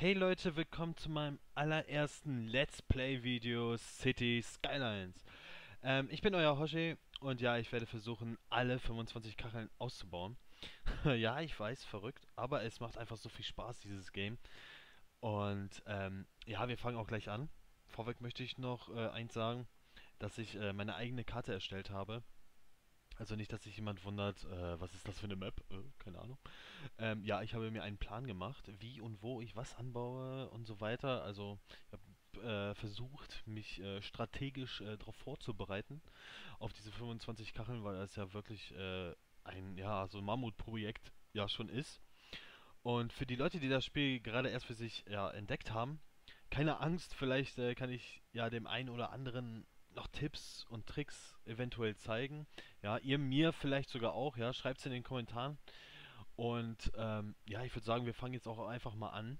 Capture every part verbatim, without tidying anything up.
Hey Leute, willkommen zu meinem allerersten Let's Play Video City Skylines. Ähm, ich bin euer Hoshi und ja, ich werde versuchen, alle fünfundzwanzig Kacheln auszubauen. Ja, ich weiß, verrückt, aber es macht einfach so viel Spaß, dieses Game. Und ähm, ja, wir fangen auch gleich an. Vorweg möchte ich noch äh, eins sagen, dass ich äh, meine eigene Karte erstellt habe. Also nicht, dass sich jemand wundert, äh, was ist das für eine Map? Äh, keine Ahnung. Ähm, ja, ich habe mir einen Plan gemacht, wie und wo ich was anbaue und so weiter. Also ich habe äh, versucht, mich äh, strategisch äh, darauf vorzubereiten, auf diese fünfundzwanzig Kacheln, weil das ja wirklich äh, ein, ja, so ein Mammutprojekt ja schon ist. Und für die Leute, die das Spiel gerade erst für sich ja, entdeckt haben, keine Angst, vielleicht äh, kann ich ja dem einen oder anderen noch Tipps und Tricks eventuell zeigen. Ja, ihr mir vielleicht sogar auch, ja, schreibt es in den Kommentaren. Und ähm, ja, ich würde sagen, wir fangen jetzt auch einfach mal an.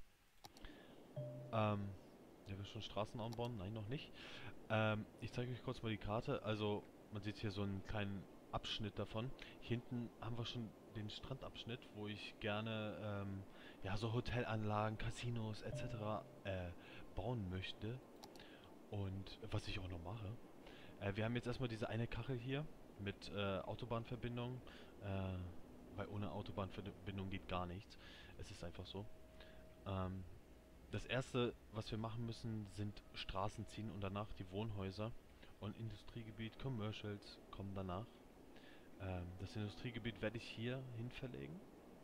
Ähm, ja, wir schon Straßen anbauen? Nein, noch nicht. Ähm, ich zeige euch kurz mal die Karte. Also, man sieht hier so einen kleinen Abschnitt davon. Hier hinten haben wir schon den Strandabschnitt, wo ich gerne ähm, ja, so Hotelanlagen, Casinos et cetera äh, bauen möchte. Und was ich auch noch mache. Äh, wir haben jetzt erstmal diese eine Kachel hier mit äh, Autobahnverbindung. Äh, weil ohne Autobahnverbindung geht gar nichts. Es ist einfach so. Ähm, das erste, was wir machen müssen, sind Straßen ziehen und danach die Wohnhäuser. Und Industriegebiet, Commercials kommen danach. Ähm, das Industriegebiet werde ich hier hin verlegen,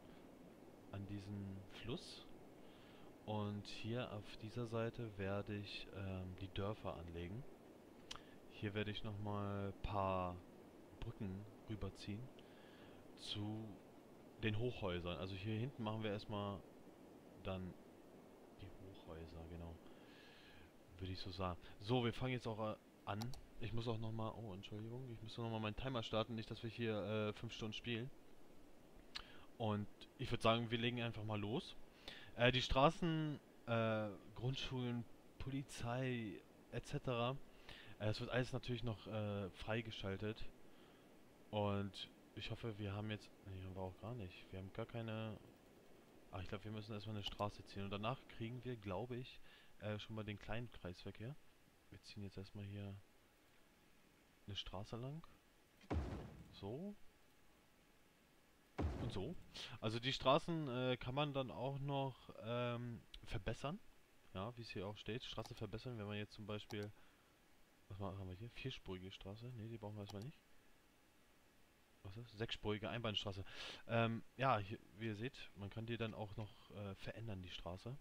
an diesen Fluss. Und hier auf dieser Seite werde ich ähm, die Dörfer anlegen. Hier werde ich nochmal ein paar Brücken rüberziehen zu den Hochhäusern. Also hier hinten machen wir erstmal dann die Hochhäuser, genau. Würde ich so sagen. So, wir fangen jetzt auch äh, an. Ich muss auch nochmal... Oh, Entschuldigung. Ich muss nochmal meinen Timer starten. Nicht, dass wir hier äh, fünf Stunden spielen. Und ich würde sagen, wir legen einfach mal los. Äh, die Straßen, äh, Grundschulen, Polizei et cetera. Äh, es wird alles natürlich noch äh, freigeschaltet. Und ich hoffe, wir haben jetzt... Nee, haben wir auch gar nicht. Wir haben gar keine... Ach, ich glaube, wir müssen erstmal eine Straße ziehen. Und danach kriegen wir, glaube ich, äh, schon mal den kleinen Kreisverkehr. Wir ziehen jetzt erstmal hier eine Straße lang. So. Und so. Also die Straßen äh, kann man dann auch noch ähm, verbessern. Ja, wie es hier auch steht. Straße verbessern, wenn man jetzt zum Beispiel... Was haben wir hier? Vierspurige Straße? Ne, die brauchen wir erstmal nicht. Was ist das? Sechsspurige Einbahnstraße. Ähm, ja, hier, wie ihr seht, man kann die dann auch noch äh, verändern, die Straße.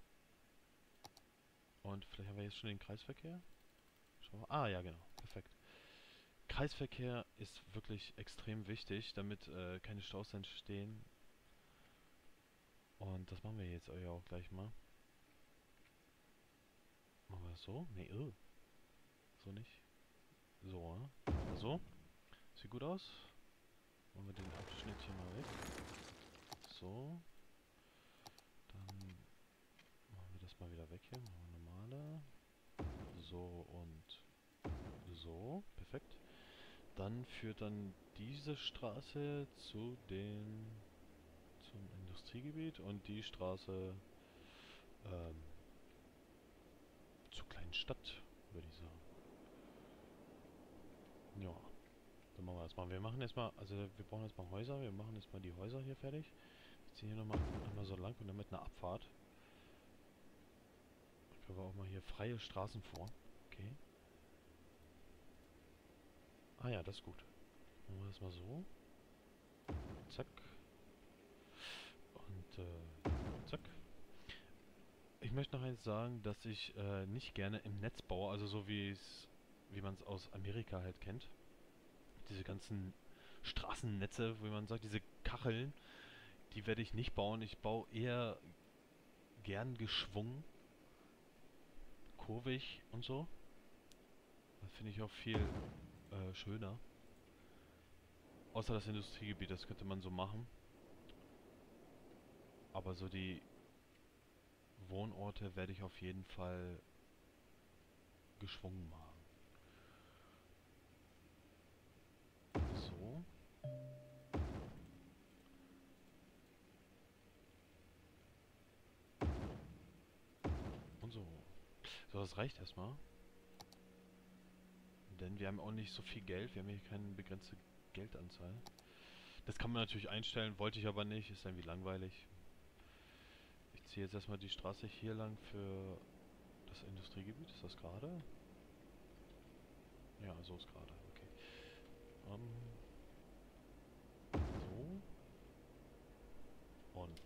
Und vielleicht haben wir jetzt schon den Kreisverkehr. Schauen wir. Ah, ja, genau. Perfekt. Kreisverkehr ist wirklich extrem wichtig, damit äh, keine Staus entstehen. Und das machen wir jetzt ja auch gleich mal. Machen wir das so? Nee, oh. So nicht. So, ne? Machen wir so. Sieht gut aus. Machen wir den Abschnitt hier mal weg. So. Dann machen wir das mal wieder weg hier. Machen wir normale. So und so. Perfekt. Dann führt dann diese Straße zu den zum Industriegebiet und die Straße ähm, zur kleinen Stadt, würde ich sagen. Ja, dann machen wir das mal. Wir machen erstmal, also wir brauchen erstmal Häuser, wir machen erstmal die Häuser hier fertig. Wir ziehen hier nochmal einmal so lang und dann mit einer Abfahrt. Dann können wir auch mal hier freie Straßen vor. Okay. Ah ja, das ist gut. Machen wir das mal so. Zack. Und äh, zack. Ich möchte noch eins sagen, dass ich äh, nicht gerne im Netz baue, also so wie es, wie man es aus Amerika halt kennt. Diese ganzen Straßennetze, wie man sagt, diese Kacheln, die werde ich nicht bauen. Ich baue eher gern geschwungen, kurvig und so. Das finde ich auch viel äh, schöner. Außer das Industriegebiet, das könnte man so machen. Aber so die Wohnorte werde ich auf jeden Fall geschwungen machen. So. So, das reicht erstmal. Denn wir haben auch nicht so viel Geld. Wir haben hier keine begrenzte Geldanzahl. Das kann man natürlich einstellen, wollte ich aber nicht. Ist irgendwie langweilig. Ich ziehe jetzt erstmal die Straße hier lang für das Industriegebiet. Ist das gerade? Ja, so ist gerade. Okay. Ähm, so. Und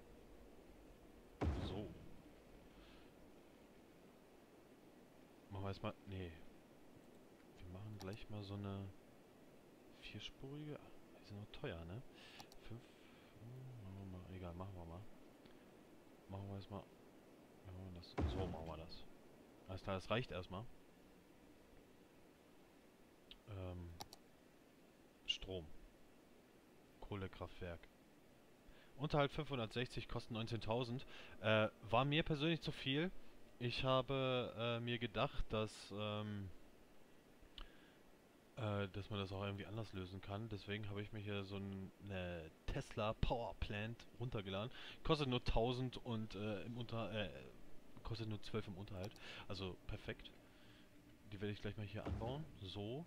so. Machen wir erstmal... Nee. Wir machen gleich mal so eine vierspurige... Die sind noch teuer, ne? Fünf... hm, Machen wir mal... Egal, machen wir mal. Machen wir erstmal... Machen wir das. So machen wir das. Alles klar, das reicht erstmal. Ähm... Strom. Kohlekraftwerk. Unterhalt fünfhundertsechzig, kosten neunzehntausend. Äh, war mir persönlich zu viel. Ich habe äh, mir gedacht, dass, ähm, äh, dass man das auch irgendwie anders lösen kann. Deswegen habe ich mir hier so ein, eine Tesla Power Plant runtergeladen. Kostet nur tausend und äh, im Unter äh, kostet nur zwölf im Unterhalt. Also perfekt. Die werde ich gleich mal hier anbauen. So.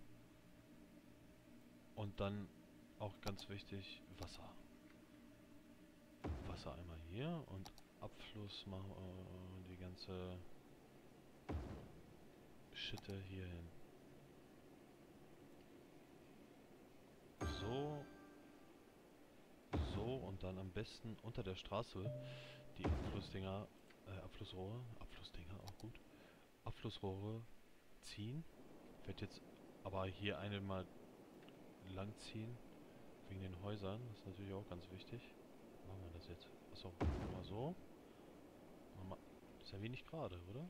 Und dann auch ganz wichtig, Wasser. Wasser einmal hier und Abfluss machen wir die ganze Schitte hier hin. So. So und dann am besten unter der Straße die Abflussdinger, äh, Abflussrohre, Abflussdinger, auch gut. Abflussrohre ziehen. Ich werde jetzt aber hier eine mal lang ziehen. Wegen den Häusern. Das ist natürlich auch ganz wichtig. Machen wir das jetzt. Achso, machen wir so. Machen wir, ist ja wenig gerade, oder?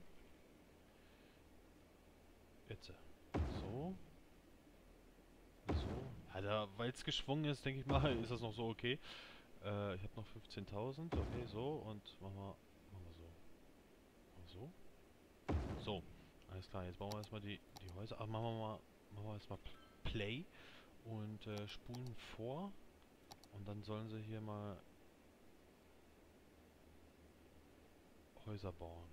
Jetzt. So. So. Ja, da, weil es geschwungen ist, denke ich mal, ist das noch so okay. Äh, ich habe noch fünfzehntausend. Okay, so. Und machen wir, machen wir so. Machen wir so. So. Alles klar, jetzt bauen wir erstmal die, die Häuser. Ach, machen wir mal, machen wir erstmal Play. Und äh, spulen vor. Und dann sollen sie hier mal Häuser bauen.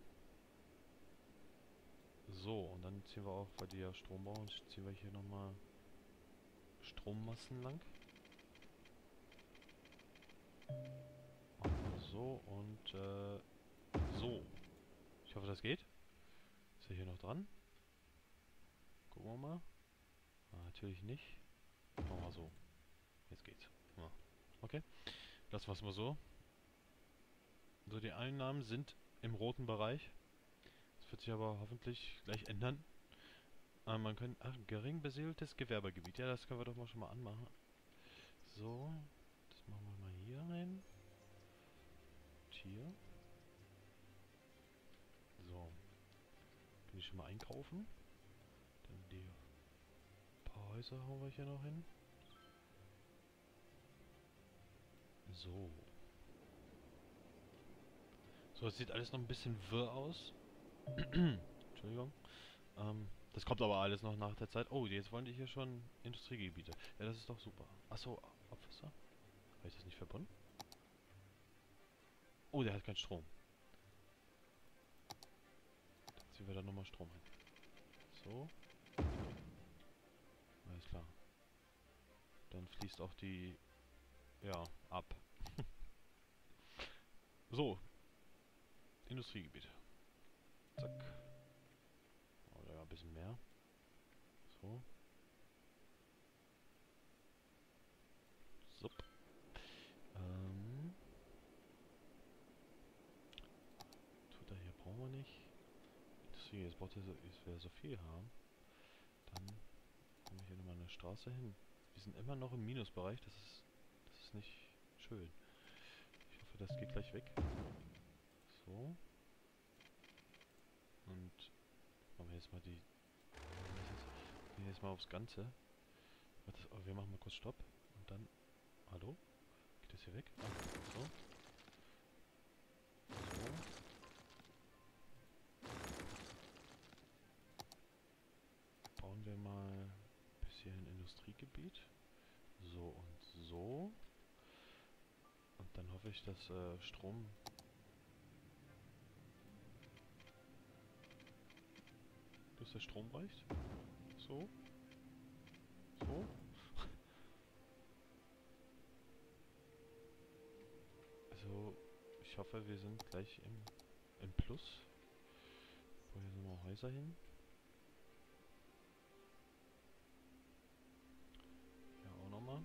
So, und dann ziehen wir auch, weil die ja Strom bauen, ziehen wir hier nochmal Strommassen lang. Machen wir so und äh, so. Ich hoffe, das geht. Ist er hier noch dran? Gucken wir mal. Ah, natürlich nicht. Machen wir so. Jetzt geht's. Ja. Okay. Lassen wir es mal so. So, die Einnahmen sind im roten Bereich. Das wird sich aber hoffentlich gleich ändern. Ah, man kann... Ach, gering besiedeltes Gewerbegebiet. Ja, das können wir doch mal schon mal anmachen. So. Das machen wir mal hier rein. Und hier. So. Kann ich schon mal einkaufen. Dann die paar Häuser hauen wir hier noch hin. So. So, es sieht alles noch ein bisschen wirr aus. Entschuldigung. Ähm, das kommt aber alles noch nach der Zeit. Oh, jetzt wollen die hier schon Industriegebiete. Ja, das ist doch super. Achso, Abwasser. Habe ich das nicht verbunden? Oh, der hat keinen Strom. Dann ziehen wir da nochmal Strom ein. So. Alles klar. Dann fließt auch die... Ja, ab. So. Industriegebiet. Zack. Oder ein bisschen mehr. So. So. Ähm. Twitter hier brauchen wir nicht. Industrie, jetzt braucht er so, jetzt will er so viel haben. Dann machen wir hier nochmal eine Straße hin. Wir sind immer noch im Minusbereich, das ist, das ist nicht schön. Ich hoffe, das geht gleich weg. So. Und machen wir jetzt mal die... Gehen jetzt mal aufs Ganze. Warte, oh, wir machen mal kurz Stopp. Und dann... Hallo? Geht das hier weg? Ah, so. So. Bauen wir mal bis hier ein Industriegebiet. So und so. Und dann hoffe ich, dass äh, Strom... bis der Strom reicht. So. So. Also, ich hoffe, wir sind gleich im, im Plus. Wo hier sind noch Häuser hin? Ja, auch nochmal.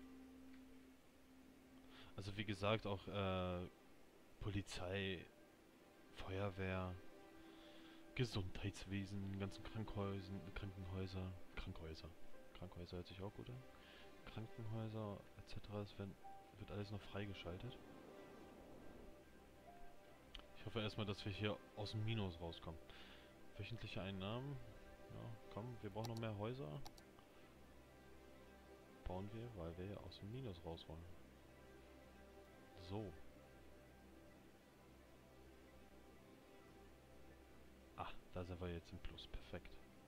Also wie gesagt, auch äh, Polizei, Feuerwehr, Gesundheitswesen, ganzen Krankenhäusern, Krankenhäuser, Krankenhäuser. Krankenhäuser hört sich auch gut an. Krankenhäuser et cetera. Es wird, wird alles noch freigeschaltet. Ich hoffe erstmal, dass wir hier aus dem Minus rauskommen. Wöchentliche Einnahmen. Ja, komm, wir brauchen noch mehr Häuser. Bauen wir, weil wir ja aus dem Minus raus wollen. So. Ah, da sind wir jetzt im Plus. Perfekt.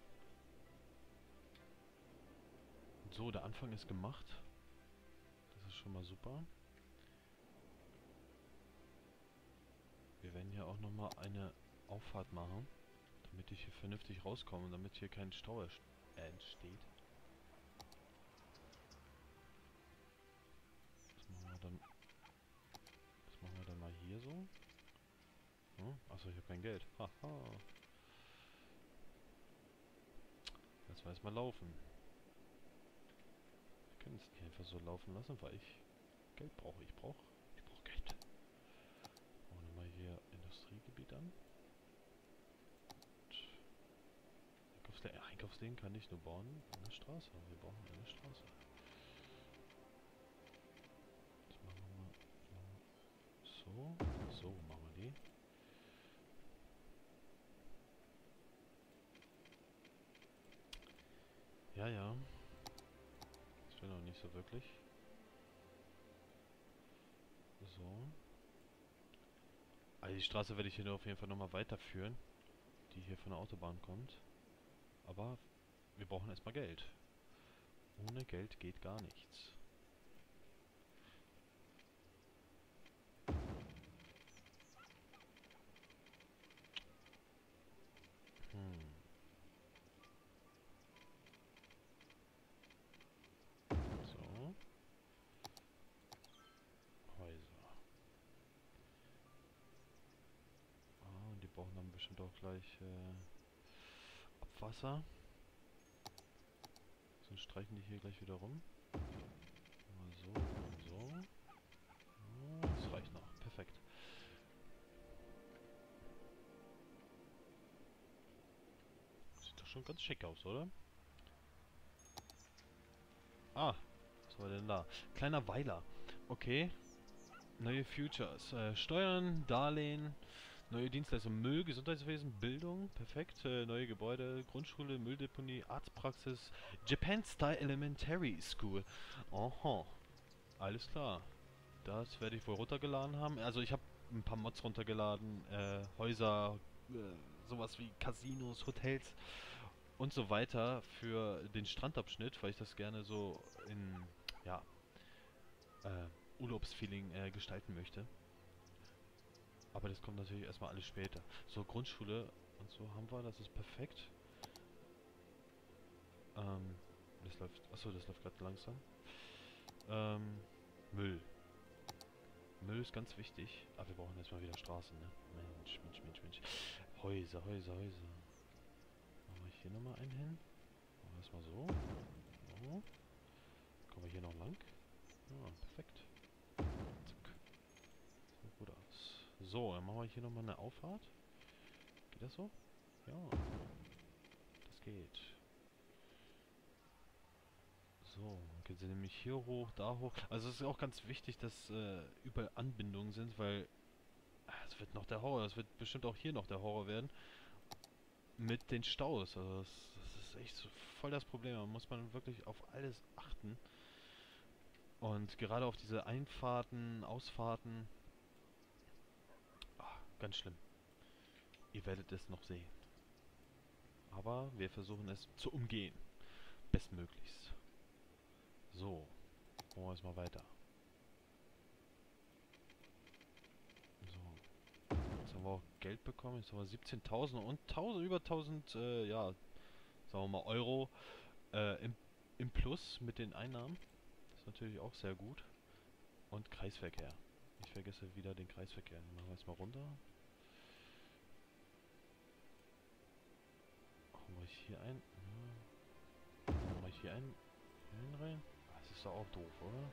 So, der Anfang ist gemacht. Das ist schon mal super. Wir werden hier auch nochmal eine Auffahrt machen, damit ich hier vernünftig rauskomme und damit hier kein Stau entsteht. Das machen wir dann, das machen wir dann mal hier so. Hm? Achso, ich habe kein Geld. Haha. Jetzt mal erstmal laufen. Wir können es nicht einfach so laufen lassen, weil ich Geld brauche. Ich brauche ich brauche Geld. Machen wir mal hier Industriegebiet an. Einkaufsläden, Einkaufsläden kann ich nur bauen an der Straße. Wir brauchen eine Straße. Das machen wir mal so. So machen wir die. Ja, ja. Das will noch nicht so wirklich. So. Also die Straße werde ich hier auf jeden Fall nochmal weiterführen, die hier von der Autobahn kommt. Aber wir brauchen erstmal Geld. Ohne Geld geht gar nichts. Hm. So. Häuser. Ah, und die brauchen dann bestimmt auch gleich äh, Abwasser. Sonst streichen die hier gleich wieder rum. Mal so und so. Oh, das reicht noch. Perfekt. Sieht doch schon ganz schick aus, oder? Ah, was war denn da? Kleiner Weiler. Okay. Neue Futures. Äh, Steuern, Darlehen, neue Dienstleistungen, Müll, Gesundheitswesen, Bildung. Perfekt. Äh, neue Gebäude, Grundschule, Mülldeponie, Arztpraxis, Japan Style Elementary School. Aha. Alles klar. Das werde ich wohl runtergeladen haben. Also ich habe ein paar Mods runtergeladen. Äh, Häuser, äh, sowas wie Casinos, Hotels und so weiter für den Strandabschnitt, weil ich das gerne so in, ja, äh, Urlaubsfeeling äh, gestalten möchte. Aber das kommt natürlich erstmal alles später. So, Grundschule und so haben wir, das ist perfekt. Ähm, das läuft, achso, das läuft gerade langsam. Ähm, Müll. Müll ist ganz wichtig. Aber wir brauchen erstmal wieder Straßen, ne? Mensch, Mensch, Mensch, Mensch. Häuser, Häuser, Häuser. Machen wir hier nochmal einen hin. Machen wir erstmal so. So. Kommen wir hier noch lang. Ja, perfekt. Zack. Sieht gut aus. So, dann machen wir hier nochmal eine Auffahrt. Geht das so? Ja. Das geht. So, geht sie nämlich hier hoch, da hoch. Also es ist auch ganz wichtig, dass äh, überall Anbindungen sind, weil ah, es wird noch der Horror, es wird bestimmt auch hier noch der Horror werden. Mit den Staus. Also das, das ist echt so voll das Problem. Da muss man wirklich auf alles achten. Und gerade auf diese Einfahrten, Ausfahrten. Ah, ganz schlimm. Ihr werdet es noch sehen. Aber wir versuchen es zu umgehen. Bestmöglichst. So. Machen wir erstmal weiter. So. Jetzt haben wir auch Geld bekommen. Jetzt haben wir siebzehntausend und tausend, über tausend, äh, ja, sagen wir mal Euro äh, im, im Plus mit den Einnahmen. Das ist natürlich auch sehr gut. Und Kreisverkehr. Ich vergesse wieder den Kreisverkehr. Den machen wir jetzt mal runter. Machen wir hier ein. Ja. Machen wir hier ein. Hier einen rein. Das ist doch auch doof, oder?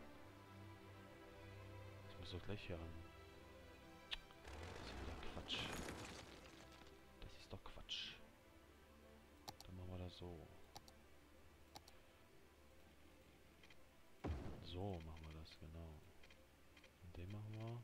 Ich muss doch gleich hier ran. Das ist wieder Quatsch. Das ist doch Quatsch. Dann machen wir das so. So machen wir das, genau. Und den machen wir.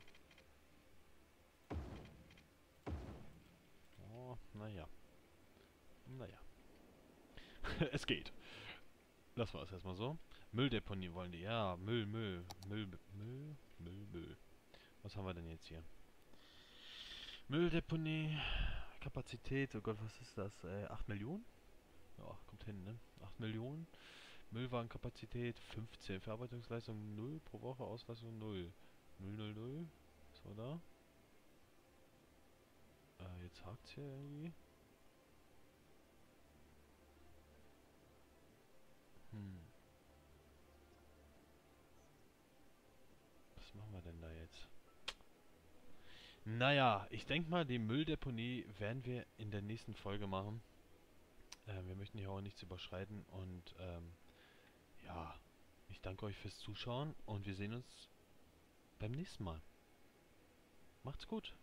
Oh, naja. Naja. Es geht. Lassen wir es erstmal so. Mülldeponie wollen die. Ja, Müll, Müll. Müll, Müll, Müll, Müll. Was haben wir denn jetzt hier? Mülldeponie. Kapazität. Oh Gott, was ist das? Äh, acht Millionen? Ja, kommt hin, ne? acht Millionen. Müllwagenkapazität fünfzehn. Verarbeitungsleistung null pro Woche. Auslastung null. null, null, null. Was war da? Äh, jetzt hakt's hier irgendwie. Hm. Was machen wir denn da jetzt? Naja, ich denke mal, die Mülldeponie werden wir in der nächsten Folge machen. Ähm, wir möchten hier auch nichts überschreiten und ähm, ja, ich danke euch fürs Zuschauen und wir sehen uns beim nächsten Mal. Macht's gut.